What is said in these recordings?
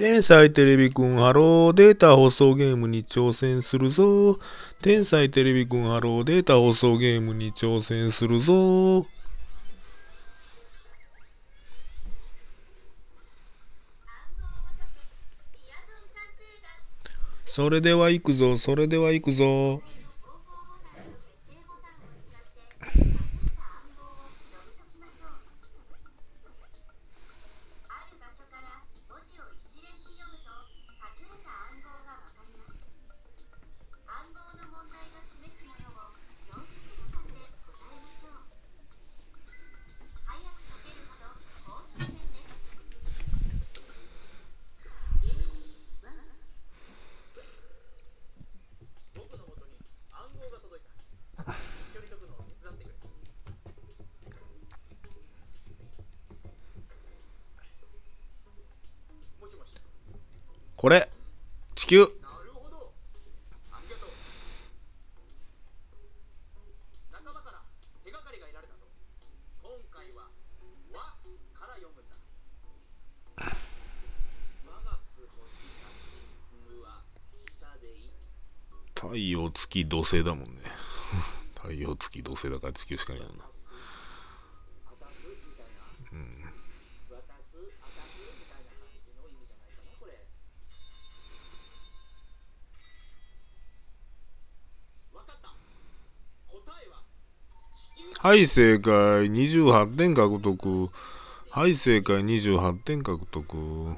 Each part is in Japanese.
天才テレビくんハローデータ放送ゲームに挑戦するぞ。天才テレビくんハローデータ放送ゲームに挑戦するぞ。それでは行くぞ、それでは行くぞ。これ、地球。太陽月土星だもんね。太陽月土星だから地球しかいないな。はい、正解。28点獲得。はい、正解。28点獲得。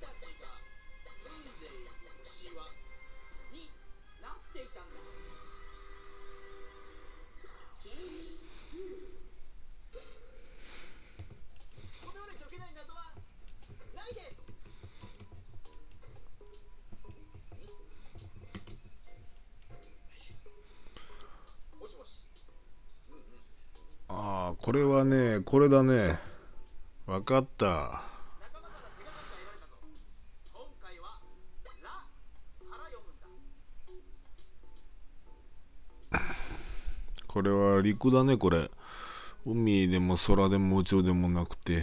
ああ、これはね、これだね。わかった。これは陸だね、これ。海でも空でも宇宙でもなくて。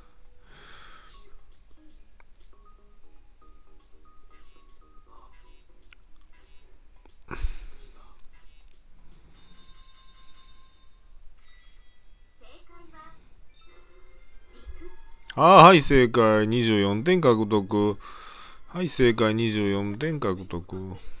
はい、正解。24点獲得。はい、正解。24点獲得。